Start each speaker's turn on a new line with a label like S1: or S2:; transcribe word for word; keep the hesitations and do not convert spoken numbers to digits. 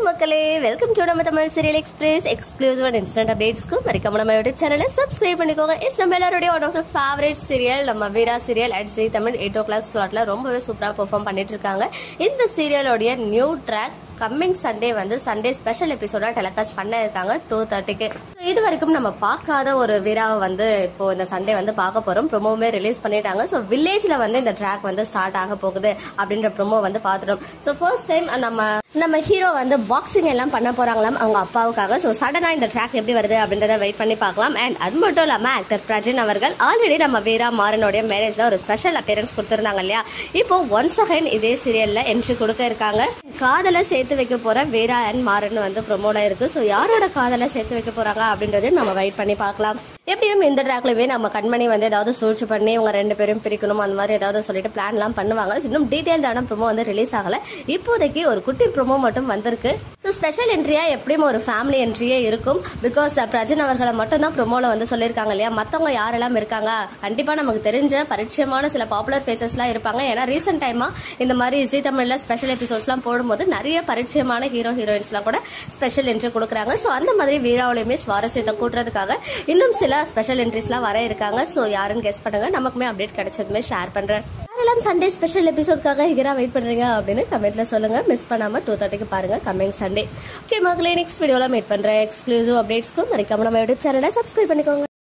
S1: மக்களே, welcome to நம்ம Tamil serial express exclusive and instant அப்டேட்ஸ்க்கு மறக்காம நம்ம யூடியூப் சேனலை சப்ஸ்கிரைப் பண்ணிக்கோங்க. இஸ் நம்ம எல்லாருடைய one of the favourite serial நம்ம Veera serial at Zee Tamil eight o'clock ஸ்லாட்ல ரொம்பவே சூப்பரா பெர்ஃபார்ம் பண்ணிட்டு இருக்காங்க. இந்த சீரியலோடைய நியூ ட்ராக் கம்மிங் சண்டே வந்து சண்டே ஸ்பெஷல் எபிசோடா டெலிகாஸ்ட் பண்ண இருக்காங்க டூ தேர்ட்டிக்கு. இது வரைக்கும் நம்ம பார்க்காத ஒரு வீராவை வந்து இப்போ இந்த சண்டே வந்து பார்க்க போறோம். ப்ரோமோவே ரிலீஸ் பண்ணிட்டாங்க. ஸோ வில்லேஜ்ல வந்து இந்த ட்ராக் வந்து ஸ்டார்ட் ஆக போகுது அப்படின்ற ப்ரோமோ வந்து பார்த்துட்டோம். ஸோ ஃபர்ஸ்ட் டைம் நம்ம நம்ம ஹீரோ வந்து பாக்ஸிங் எல்லாம் பண்ண போறாங்களாம் அவங்க அப்பாவுக்காக. ஸோ சடனா இந்த ட்ராக் எப்படி வருது அப்படின்றத வெயிட் பண்ணி பார்க்கலாம். அண்ட் அது மட்டும் இல்லாம ஆக்டர் பிரஜன் அவர்கள் ஆல்ரெடி நம்ம வீரா மாறனுடைய மேரேஜ்ல ஒரு ஸ்பெஷல் அப்பியரன்ஸ் கொடுத்திருந்தாங்க இல்லையா. இப்போ ஒன்ஸ் அகைன் இதே சீரியல்ல என்ட்ரி கொடுக்க இருக்காங்க. காதலை சேர்த்து வைக்க போற வீரா அண்ட் மாறன் வந்து ப்ரோமோல இருக்கு. ஸோ யாரோட காதலை சேர்த்து வைக்க போறாங்க அப்படின்றதையும் நம்ம வெயிட் பண்ணி பார்க்கலாம். எப்படியும் இந்த ட்ராக்லவே நம்ம கண்மணி வந்து ஏதாவது சூழ்ச்சி பண்ணி இவங்க ரெண்டு பேரும் பிரிக்கணும் அந்த மாதிரி ஏதாவது சொல்லிட்டு பிளான் எல்லாம் பண்ணுவாங்க. இன்னும் டீடைல்டான ப்ரோமோ வந்து ரிலீஸ் ஆகல. இப்போதைக்கு ஒரு குட்டி ப்ரோமோ மட்டும் வந்திருக்கு. ஸோ ஸ்பெஷல் என்ட்ரியா எப்படியும் ஒரு ஃபேமிலி என்ட்ரியே இருக்கும். பிகாஸ் பிரஜன் அவர்களை மட்டும் தான் ப்ரோமோல வந்து சொல்லியிருக்காங்க இல்லையா. மற்றவங்க யாரெல்லாம் இருக்காங்க, கண்டிப்பா நமக்கு தெரிஞ்ச பரிச்சயமான சில பாப்புலர் ஃபேஸஸ் எல்லாம் இருப்பாங்க. ஏன்னா ரீசெண்ட் டைமா இந்த மாதிரி ஜீ தமிழ்ல ஸ்பெஷல் எபிசோட்ஸ் எல்லாம் போடும்போது நிறைய பரிச்சயமான ஹீரோ ஹீரோயின்ஸ் எல்லாம் கூட ஸ்பெஷல் என்ட்ரி கொடுக்குறாங்க. ஸோ அந்த மாதிரி வீராவிலையுமே சுவாரஸ்யத்தை கூட்டுறதுக்காக இன்னும் சில ஸ்பெஷல் என்ட்ரிஸ்லாம் வர இருக்காங்க. ஸோ யாருன்னு கெஸ் பண்ணுங்க. நமக்குமே அப்டேட் கிடைச்சதுமே ஷேர் பண்றேன். யாரெல்லாம் சண்டே ஸ்பெஷல் எபிசோட்காக ஹீரா வெயிட் பண்றீங்க அப்படின்னு கமெண்ட்ல சொல்லுங்க. மிஸ் பண்ணாம டூ தேர்ட்டிக்கு பாருங்க கம்மிங் சண்டே. ஓகே மக்களே, நெக்ஸ்ட் வீடியோல மீட் பண்றேன். எக்ஸ்க்ளூசிவ் அப்டேட்ஸ்க்கும் மறக்காம நம்ம யூடியூப் சேனலை சப்ஸ்கிரைப் பண்ணிக்கோங்க.